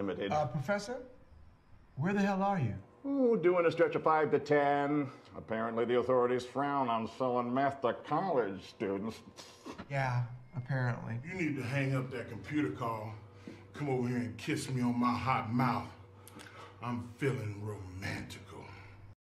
limited. Professor, where the hell are you? Ooh, doing a stretch of 5 to 10. Apparently the authorities frown on selling meth to college students. Yeah, apparently. You need to hang up that computer call. Come over here and kiss me on my hot mouth. I'm feeling romantical.